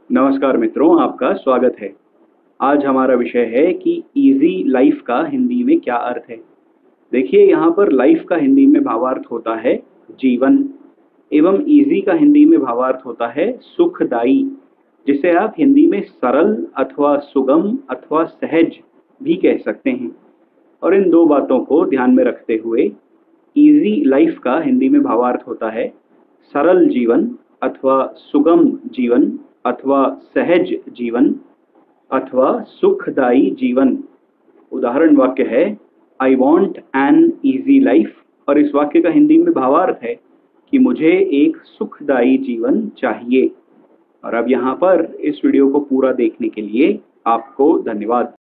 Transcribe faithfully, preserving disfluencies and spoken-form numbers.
नमस्कार मित्रों, आपका स्वागत है। आज हमारा विषय है कि इजी लाइफ का हिंदी में क्या अर्थ है। देखिए, यहाँ पर लाइफ का हिंदी में भावार्थ होता है जीवन, एवं इजी का हिंदी में भावार्थ होता है सुखदाई, जिसे आप हिंदी में सरल अथवा सुगम अथवा सहज भी कह सकते हैं। और इन दो बातों को ध्यान में रखते हुए इजी लाइफ का हिंदी में भावार्थ होता है सरल जीवन अथवा सुगम जीवन अथवा सहज जीवन अथवा सुखदायी जीवन। उदाहरण वाक्य है I want an easy life, और इस वाक्य का हिंदी में भावार्थ है कि मुझे एक सुखदायी जीवन चाहिए। और अब यहाँ पर इस वीडियो को पूरा देखने के लिए आपको धन्यवाद।